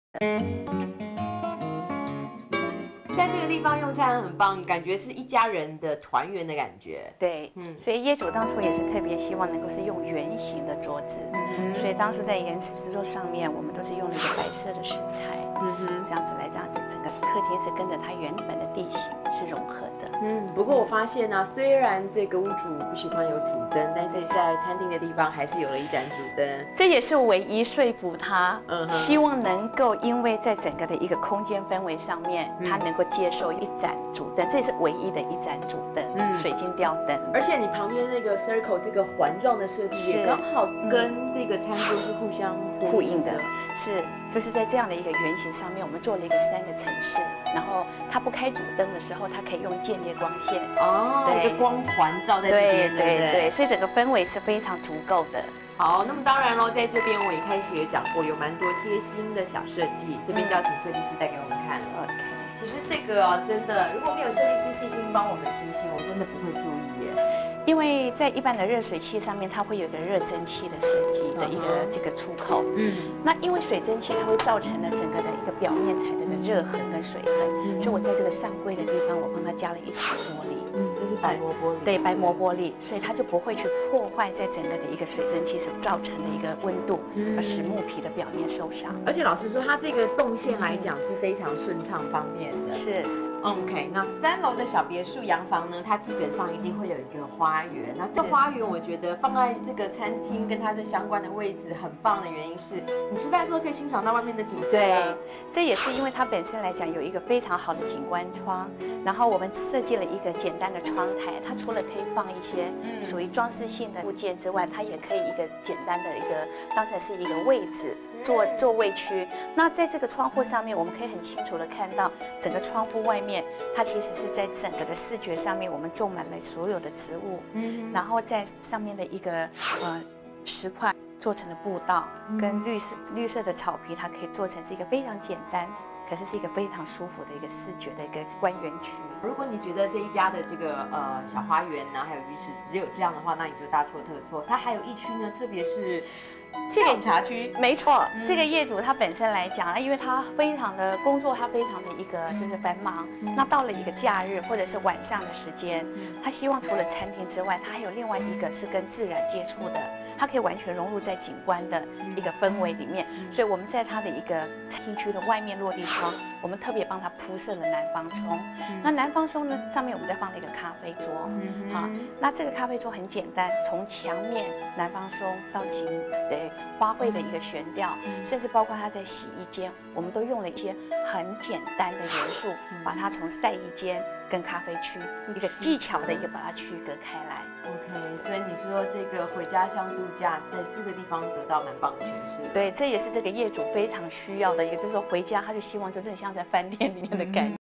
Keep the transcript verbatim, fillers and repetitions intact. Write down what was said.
在这个地方用餐很棒，感觉是一家人的团圆的感觉。 对，嗯，所以业主当初也是特别希望能够是用圆形的桌子，嗯、所以当初在原始之桌上面，我们都是用了一个白色的石材，嗯哼，这样子来这样子，整个客厅是跟着它原本的地形是融合的。 嗯，不过我发现呢、啊，虽然这个屋主不喜欢有主灯，但是在餐厅的地方还是有了一盏主灯。 这也是唯一说服他，嗯，希望能够因为在整个的一个空间氛围上面，他能够接受一盏主灯，这也是唯一的一盏主灯，嗯，水晶吊灯。 而且你旁边那个 circle 这个环状的设计也刚好跟这个餐桌是互相呼应的，是。就是在这样的一个圆形上面，我们做了一个三个层次，然后它不开主灯的时候，它可以用间接光线哦，一个光环照在这边， 对对对，所以整个氛围是非常足够的。 好，那么当然喽，在这边我一开始也讲过，有蛮多贴心的小设计，这边就要请设计师带给我们看了。OK， 其实这个哦，真的，如果没有设计师细心帮我们提醒，我真的不会注意耶。 因为在一般的热水器上面，它会有一个热蒸汽的设计的一个这个出口。嗯，那因为水蒸气它会造成了整个的一个表面材这个热痕跟水痕，嗯、所以我在这个上柜的地方，我帮它加了一层玻璃。 嗯，这是白膜玻璃。 对，白膜玻璃，所以它就不会去破坏在整个的一个水蒸气所造成的一个温度，嗯、而使木皮的表面受伤。 而且老实说，它这个动线来讲是非常顺畅方便的。 是。 OK， 那三楼的小别墅洋房呢，它基本上一定会有一个花园。那这花园我觉得放在这个餐厅跟它这相关的位置很棒的原因是，你吃饭的时候可以欣赏到外面的景色。 对，这也是因为它本身来讲有一个非常好的景观窗，然后我们设计了一个简单的窗台，它除了可以放一些属于装饰性的物件之外，它也可以一个简单的一个当成是一个位置。座座位区，那在这个窗户上面，我们可以很清楚的看到整个窗户外面，它其实是在整个的视觉上面，我们种满了所有的植物，嗯，然后在上面的一个呃石块做成了步道，跟绿色绿色的草皮，它可以做成是一个非常简单。可是是一个非常舒服的一个视觉的一个观园区。 如果你觉得这一家的这个呃小花园呢，还有鱼池只有这样的话，那你就大错特错。它还有一区呢，特别是下午茶区。 没错，嗯、这个业主他本身来讲，因为他非常的工作，他非常的一个就是繁忙。嗯、那到了一个假日或者是晚上的时间，嗯、他希望除了餐厅之外，他还有另外一个是跟自然接触的，他可以完全融入在景观的一个氛围里面。嗯、所以我们在他的一个餐厅区的外面落地窗。我们特别帮他铺设了南方松，嗯、那南方松呢，上面我们再放了一个咖啡桌，嗯、好，那这个咖啡桌很简单，从墙面南方松到景对花卉的一个悬吊，嗯、甚至包括它在洗衣间，我们都用了一些很简单的元素，嗯、把它从晒衣间跟咖啡区一个技巧的一个把它区隔开来。 OK， 所以你说这个回家乡度假，在这个地方得到蛮棒的诠释。 对，这也是这个业主非常需要的一个，就是说回家他就希望就真的像在饭店里面的感觉。